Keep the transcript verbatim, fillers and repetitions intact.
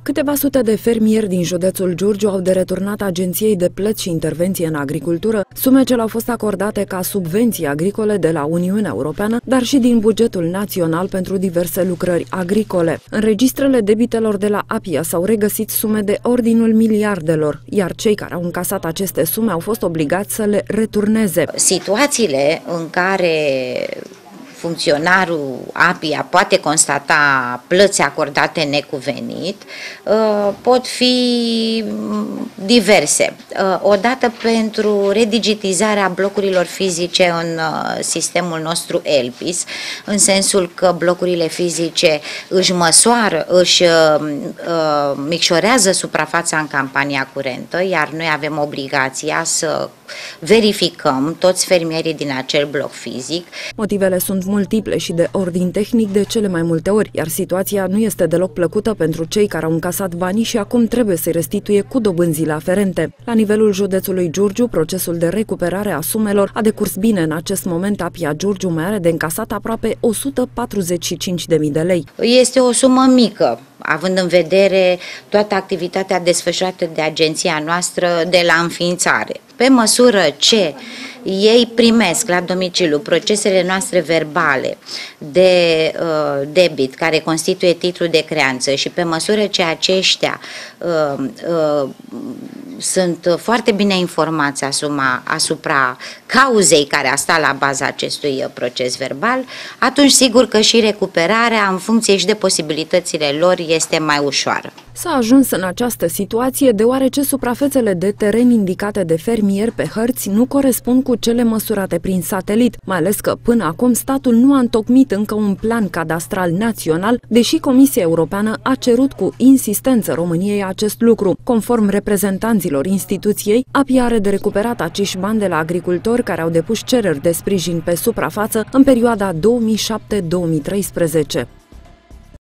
Câteva sute de fermieri din județul Giurgiu au de returnat Agenției de Plăți și Intervenție în Agricultură sume ce le-au fost acordate ca subvenții agricole de la Uniunea Europeană, dar și din bugetul național pentru diverse lucrări agricole. În registrele debitelor de la APIA s-au regăsit sume de ordinul miliardelor, iar cei care au încasat aceste sume au fost obligați să le returneze. Situațiile în care funcționarul APIA poate constata plăți acordate necuvenit pot fi diverse. Odată pentru redigitizarea blocurilor fizice în sistemul nostru ELPIS, în sensul că blocurile fizice își măsoară, își micșorează suprafața în campania curentă, iar noi avem obligația să verificăm toți fermierii din acel bloc fizic. Motivele sunt multiple și de ordin tehnic de cele mai multe ori, iar situația nu este deloc plăcută pentru cei care au încasat banii și acum trebuie să-i restituie cu dobânzile aferente. La nivelul județului Giurgiu, procesul de recuperare a sumelor a decurs bine. În acest moment, APIA Giurgiu mai are de încasat aproape o sută patruzeci și cinci de mii de lei. Este o sumă mică, având în vedere toată activitatea desfășurată de agenția noastră de la înființare. Pe măsură ce ei primesc la domiciliu procesele noastre verbale de uh, debit, care constituie titlul de creanță, și pe măsură ce aceștia uh, uh, sunt foarte bine informați asuma, asupra cauzei care a stat la baza acestui proces verbal, atunci sigur că și recuperarea, în funcție și de posibilitățile lor, este mai ușoară. S-a ajuns în această situație deoarece suprafețele de teren indicate de fermieri pe hărți nu corespund cu cele măsurate prin satelit, mai ales că până acum statul nu a întocmit încă un plan cadastral național, deși Comisia Europeană a cerut cu insistență României acest lucru. Conform reprezentanților instituției, APIA are de recuperat acești bani de la agricultori care au depus cereri de sprijin pe suprafață în perioada două mii șapte două mii treisprezece.